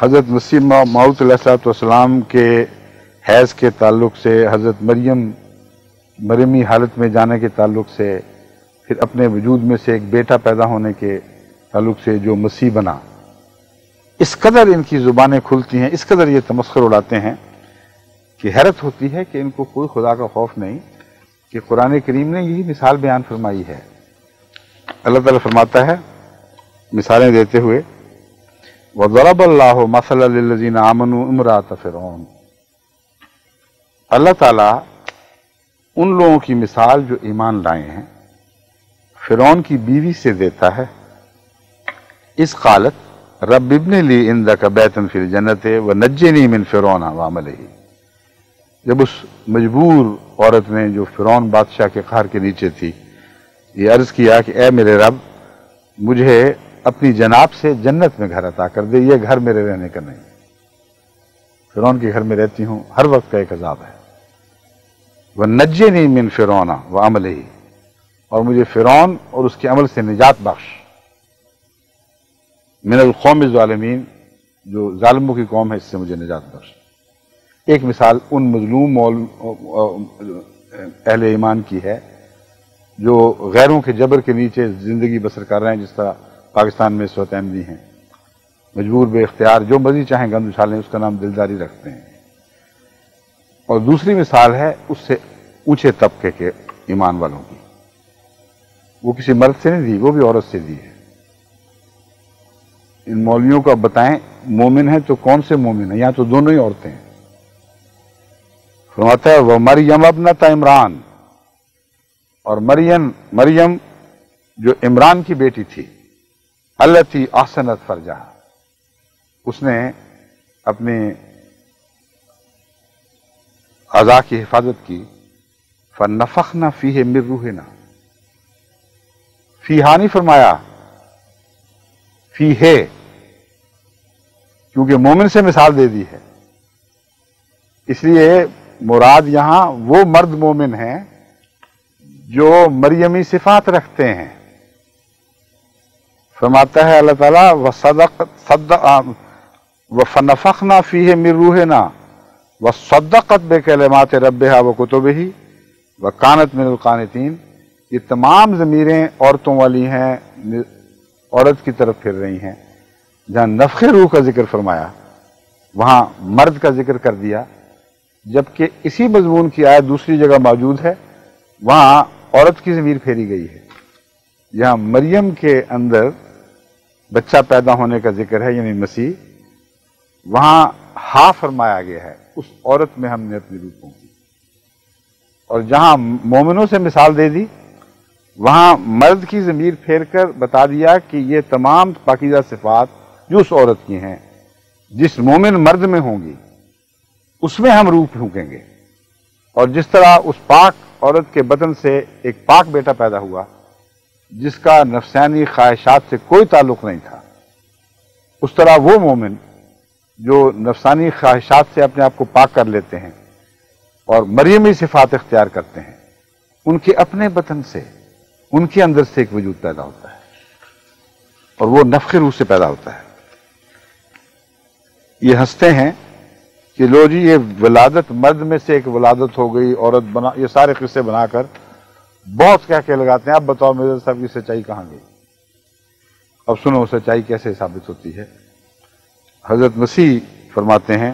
حضرت مسیح موعود علیہ السلام کے حیض کے تعلق سے، حضرت مریمی حالت میں جانے کے تعلق سے، پھر اپنے وجود میں سے ایک بیٹا پیدا ہونے کے تعلق سے جو مسیح بنا، اس قدر ان کی زبانیں کھلتی ہیں، اس قدر یہ تمسخر اڑاتے ہیں کہ حیرت ہوتی ہے کہ ان کو کوئی خدا کا خوف نہیں، کہ قرآن کریم نے یہی مثال بیان فرمائی ہے۔ اللہ تعالیٰ فرماتا ہے مثالیں دیتے ہوئے، وَضَرَبَ اللَّهُ مَثَلًا لِلَّذِينَ آمَنُوا امْرَأَتَ فِرْعَوْنَ، اللہ تعالیٰ ان لوگوں کی مثال جو ایمان لائے ہیں فرعون کی بیوی سے دیتا ہے۔ اس قالت رب ابن لی عندک بیتا فی الجنت ونجنی من فرعون وعملہ، جب اس مجبور عورت نے جو فرعون بادشاہ کے قہر کے نیچے تھی یہ عرض کیا کہ اے میرے رب مجھے اپنی جناب سے جنت میں گھر عطا کر دے، یہ گھر میرے رہنے کا نہیں، فرعون کے گھر میں رہتی ہوں، ہر وقت کا ایک عذاب ہے۔ وَنَجِّنِي مِن فِرْعَوْنَ وَعَمَلِهِ، اور مجھے فرعون اور اس کے عمل سے نجات بخش، من القوم الظالمین، جو ظالموں کی قوم ہے اس سے مجھے نجات بخش۔ ایک مثال ان مظلوم اہل ایمان کی ہے جو غیروں کے جبر کے نیچے زندگی بسر کر رہے ہیں، جس طرح پاکستان میں اس وقت احمدی ہیں، مجبور بے اختیار جو مرضی چاہیں گند اچھالیں، اس کا نام دلداری رکھتے ہیں۔ اور دوسری مثال ہے اس سے اونچے طبقے کے ایمان والوں کی، وہ کسی مرد سے نہیں دی، وہ بھی عورت سے دی ہے۔ ان مولویوں کو اب بتائیں مومن ہیں تو کون سے مومن ہیں؟ یہاں تو دونوں ہی عورتیں ہیں۔ فرماتا ہے وہ مریم ابنت عمران، اور مریم جو عمران کی بیٹی تھی، التی احسنت فرجہا، اس نے اپنے اعضاء کی حفاظت کی، فنفخنا فیہ من روحنا، فیہا نہیں فرمایا فیہ، کیونکہ مومن سے مثال دے دی ہے، اس لیے مراد یہاں وہ مرد مومن ہیں جو مریمی صفات رکھتے ہیں۔ فرماتا ہے اللہ تعالیٰ وَفَنَفَخْنَا فِيهِ مِن رُوحِنَا وَصَدَّقَتْ بِكَلِمَاتِ رَبِّهَا وَكُتُبِهِ وَكَانَتْ مِنَ الْقَانِتِينَ، یہ تمام ضمیریں عورتوں والی ہیں، عورت کی طرف پھر رہی ہیں۔ جہاں نفخ روح کا ذکر فرمایا وہاں مرد کا ذکر کر دیا، جبکہ اسی مضمون کی آیت دوسری جگہ موجود ہے، وہاں عورت کی ضمیر پھیری گئی ہے۔ جہاں مریم کے اندر بچہ پیدا ہونے کا ذکر ہے یعنی مسیح، وہاں ہا فرمایا گیا ہے، اس عورت میں ہم نے اپنی روح پھونکی۔ اور جہاں مومنوں سے مثال دے دی وہاں مرد کی ضمیر پھیر کر بتا دیا کہ یہ تمام پاکیزہ صفات جو اس عورت کی ہیں جس مومن مرد میں ہوں گی اس میں ہم روح پھونکیں گے۔ اور جس طرح اس پاک عورت کے بدن سے ایک پاک بیٹا پیدا ہوا جس کا نفسانی خواہشات سے کوئی تعلق نہیں تھا، اس طرح وہ مومن جو نفسانی خواہشات سے اپنے آپ کو پاک کر لیتے ہیں اور مریمی صفات اختیار کرتے ہیں، ان کے اپنے بدن سے، ان کے اندر سے ایک وجود پیدا ہوتا ہے اور وہ نفخ روح سے پیدا ہوتا ہے۔ یہ ہنستے ہیں کہ لو جی یہ ولادت مرد میں سے ایک ولادت ہو گئی، عورت بنا، یہ سارے قصے بنا کر بہت کہہ کے لگاتے ہیں۔ اب بتاؤ میرے صاحب کی سچائی کہاں گئی؟ اب سنو سچائی کیسے ثابت ہوتی ہے۔ حضرت مسیح فرماتے ہیں،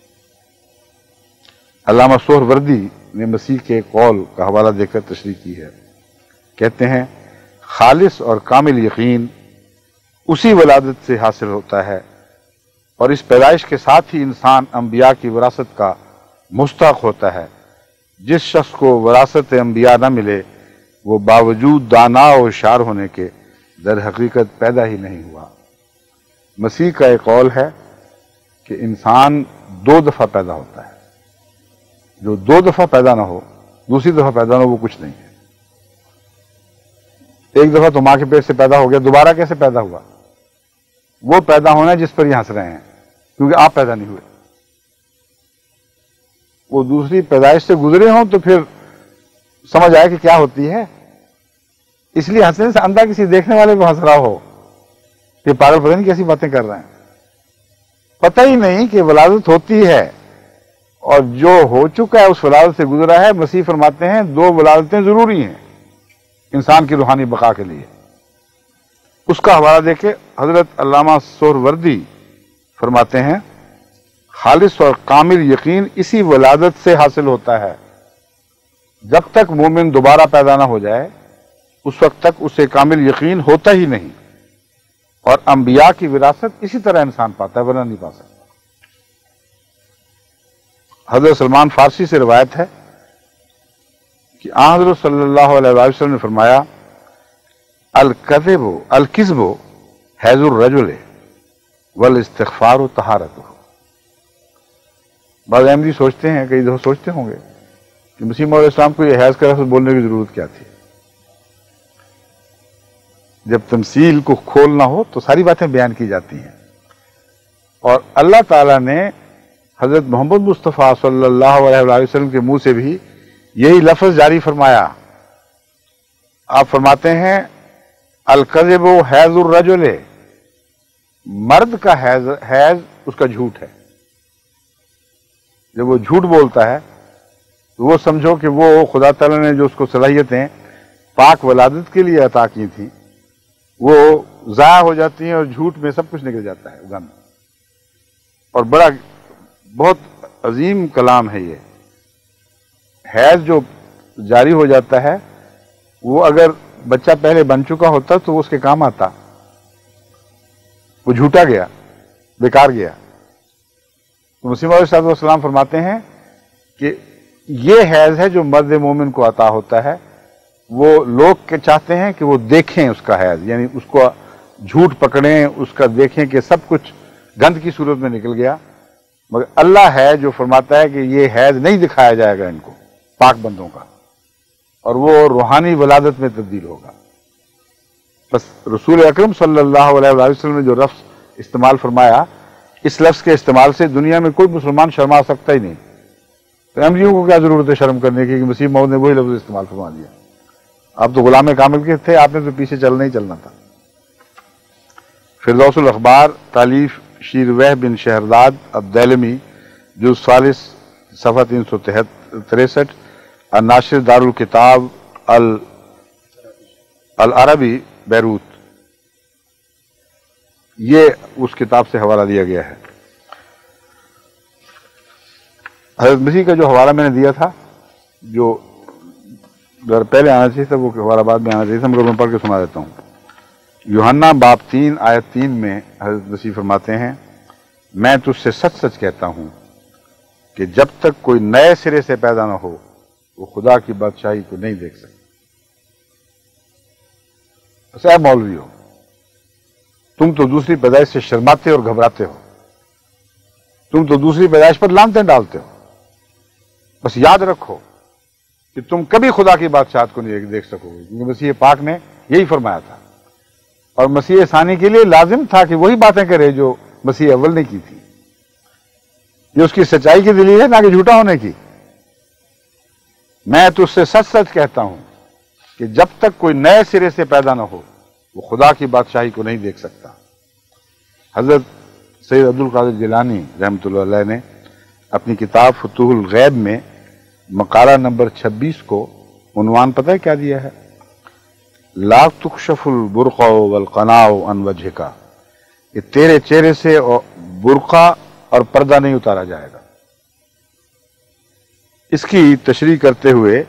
علامہ سہروردی نے مسیح کے قول کا حوالہ دے کر تشریح کی ہے، کہتے ہیں خالص اور کامل یقین اسی ولادت سے حاصل ہوتا ہے، اور اس پیدائش کے ساتھ ہی انسان انبیاء کی وراثت کا مستحق ہوتا ہے۔ جس شخص کو وراثت انبیاء نہ ملے وہ باوجود دانا و ہوشیار ہونے کے در حقیقت پیدا ہی نہیں ہوا۔ مسیح کا ایک قول ہے کہ انسان 2 دفعہ پیدا ہوتا ہے، جو 2 دفعہ پیدا نہ ہو، دوسری دفعہ پیدا نہ ہو، وہ کچھ نہیں ہے۔ ایک دفعہ تو ماں کے پیٹ سے پیدا ہو گیا، دوبارہ کیسے پیدا ہوا؟ وہ پیدا ہونا ہے جس پر یہ ہنس رہے ہیں، کیونکہ آپ پیدا نہیں ہوئے۔ وہ دوسری پیدائش سے گزرے ہوں تو پھر سمجھ آئے کہ کیا ہوتی ہے، اس لیے ہنسنے سے اندھا کسی دیکھنے والے کو ہنس رہا ہو کہ پاگل پتہ نہیں کیسی باتیں کر رہے ہیں۔ پتہ ہی نہیں کہ ولادت ہوتی ہے، اور جو ہو چکا ہے اس ولادت سے گزرا ہے۔ مسیح فرماتے ہیں دو ولادتیں ضروری ہیں انسان کی روحانی بقا کے لیے۔ اس کا حوالہ دے کے حضرت علامہ سہروردی فرماتے ہیں خالص اور کامل یقین اسی ولادت سے حاصل ہوتا ہے۔ جب تک مومن دوبارہ پیدا نہ ہو جائے اس وقت تک اسے کامل یقین ہوتا ہی نہیں، اور انبیاء کی وراثت اسی طرح انسان پاتا ہے، ورنہ نہیں پا سکتا۔ حضرت سلمان فارسی سے روایت ہے کہ آن حضرت صلی اللہ علیہ وسلم نے فرمایا الکذب حیض الرجل والاستغفار طہارتہ۔ بعض احمدی سوچتے ہیں، کئی دفعہ سوچتے ہوں گے کہ مسیح موعود اسلام کو یہ حیض کا لفظ بولنے کی ضرورت کیا تھی؟ جب تمثیل کو کھولنا ہو تو ساری باتیں بیان کی جاتی ہیں، اور اللہ تعالیٰ نے حضرت محمد مصطفیٰ صلی اللہ علیہ وسلم کے منہ سے بھی یہی لفظ جاری فرمایا۔ آپ فرماتے ہیں الکذب حیض الرجل، مرد کا حیض اس کا جھوٹ ہے۔ جب وہ جھوٹ بولتا ہے تو وہ سمجھو کہ وہ خدا تعالیٰ نے جو اس کو صلاحیتیں پاک ولادت کے لیے عطا کی تھیں وہ ضائع ہو جاتی ہیں، اور جھوٹ میں سب کچھ نکل جاتا ہے غم۔ اور بہت عظیم کلام ہے یہ۔ حیض جو جاری ہو جاتا ہے وہ اگر بچہ پہلے بن چکا ہوتا تو وہ اس کے کام آتا، وہ جھوٹا گیا، بیکار گیا۔ تو مسیح موعود صلی اللہ علیہ وسلم فرماتے ہیں کہ یہ حیض ہے جو مرد مومن کو عطا ہوتا ہے۔ وہ لوگ چاہتے ہیں کہ وہ دیکھیں اس کا حیض، یعنی اس کو جھوٹ پکڑیں، اس کا دیکھیں کہ سب کچھ گند کی صورت میں نکل گیا، مگر اللہ ہے جو فرماتا ہے کہ یہ حیض نہیں دکھایا جائے گا ان کو، پاک بندوں کا، اور وہ روحانی ولادت میں تبدیل ہوگا۔ بس رسول اکرم صلی اللہ علیہ وسلم نے جو لفظ استعمال فرمایا، اس لفظ کے استعمال سے دنیا میں کوئی مسلمان شرما سکتا ہی نہیں۔ تو احمدیوں کو کیا ضرورت ہے شرم کرنے کی کہ مسیح موعود نے وہی لفظ استعمال فرما دیا؟ آپ تو غلام کامل کے تھے، آپ نے تو پیچھے چلنا ہی چلنا تھا۔ فردوس الاخبار تالیف شیر وہ بن شہرداد الدیلمی، جز 40 صفحہ 363، الناشر دار الکتاب العربی بیروت، یہ اس کتاب سے حوالہ دیا گیا ہے۔ حضرت مسیح کا جو حوالہ میں نے دیا تھا، جو اگر پہلے آنا چاہیے تھا وہ حوالہ بعد میں آنا چاہیے تھا، مگر میں پڑھ کے سنا دیتا ہوں۔ یوحنا باب 3 آیت 3 میں حضرت مسیح فرماتے ہیں میں تجھ سے سچ سچ کہتا ہوں کہ جب تک کوئی نئے سرے سے پیدا نہ ہو وہ خدا کی بادشاہی کو نہیں دیکھ سکتا۔ بس اے مولوی ہو، تم تو دوسری پیدائش سے شرماتے اور گھبراتے ہو، تم تو دوسری پیدائش پر لانتیں ڈالتے ہو۔ بس یاد رکھو کہ تم کبھی خدا کی بادشاہت کو نہیں دیکھ سکو گے، کیونکہ مسیح پاک نے یہی فرمایا تھا، اور مسیح ثانی کے لیے لازم تھا کہ وہی باتیں کرے جو مسیح اول نے کی تھی۔ یہ اس کی سچائی کی دلیل ہے، نہ کہ جھوٹا ہونے کی۔ میں تجھ سے سچ سچ کہتا ہوں کہ جب تک کوئی نئے سرے سے پیدا نہ ہو وہ خدا کی بادشاہی کو نہیں دیکھ سکتا۔ حضرت سید عبد القادر جیلانی رحمۃ اللہ علیہ نے اپنی کتاب فتوح الغیب میں مقالہ نمبر 26 کو عنوان پتہ ہے کیا دیا ہے؟ لا تکشف البرقع والقناع عن وجهک، کہ تیرے چہرے سے برقع اور پردہ نہیں اتارا جائے گا۔ اس کی تشریح کرتے ہوئے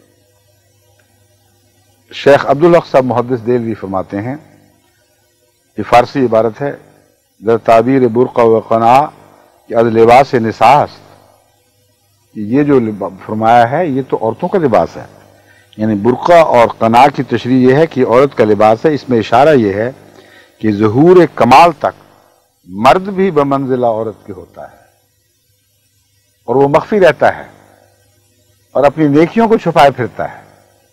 شیخ عبدالحق صاحب محدث دہلوی فرماتے ہیں، یہ فارسی عبارت ہے، در تعبیر برقع و قناع کہ از لباس نساء، یہ جو فرمایا ہے یہ تو عورتوں کا لباس ہے، یعنی برقع اور قناع کی تشریح یہ ہے کہ عورت کا لباس ہے۔ اس میں اشارہ یہ ہے کہ ظہور کمال تک مرد بھی بمنزلہ عورت کے ہوتا ہے، اور وہ مخفی رہتا ہے اور اپنی نیکیوں کو چھپائے پھرتا ہے،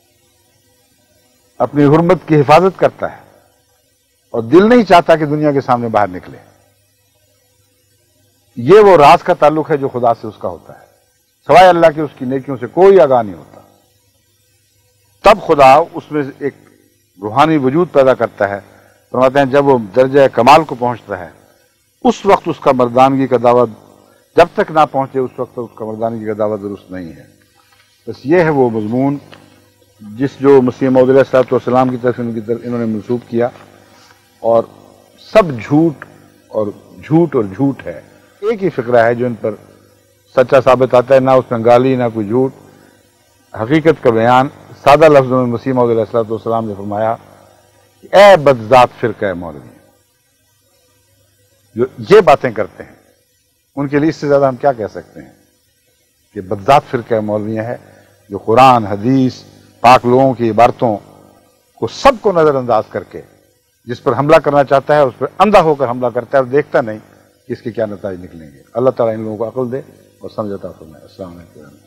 اپنی حرمت کی حفاظت کرتا ہے، اور دل نہیں چاہتا کہ دنیا کے سامنے باہر نکلے۔ یہ وہ راز کا تعلق ہے جو خدا سے اس کا ہوتا ہے، سوائے اللہ کے اس کی نیکیوں سے کوئی آگاہ نہیں ہوتا۔ تب خدا اس میں ایک روحانی وجود پیدا کرتا ہے۔ فرماتے ہیں جب وہ درجہ کمال کو پہنچتا ہے اس وقت اس کا مردانگی کا دعویٰ جب تک نہ پہنچے اس وقت اس کا مردانگی کا دعویٰ درست نہیں ہے۔ بس یہ ہے وہ مضمون جو مسیح موعود علیہ الصلوۃ والسلام کی طرف انہوں نے منسوب کیا، اور سب جھوٹ اور جھوٹ ہے۔ ایک ہی فقرہ ہے جو ان پر سچا ثابت آتا ہے، نہ اس میں گالی نہ کوئی جھوٹ، حقیقت کا بیان۔ سادہ لفظوں میں مسیح موعود علیہ الصلوۃ والسلام نے فرمایا کہ اے بدذات فرقہ مولوی، جو یہ باتیں کرتے ہیں ان کے لیے اس سے زیادہ ہم کیا کہہ سکتے ہیں کہ بدذات فرقہ مولوی ہے، جو قرآن حدیث پاک لوگوں کی عبارتوں کو سب کو نظر انداز کر کے جس پر حملہ کرنا چاہتا ہے اس پر اندھا ہو کر حملہ کرتا ہے اور دیکھتا نہیں کہ اس کے کیا نتائج نکلیں گے۔ اللہ تعالیٰ ان لوگوں کو عقل دے اور سمجھ عطا فرمائے۔ السلام علیکم۔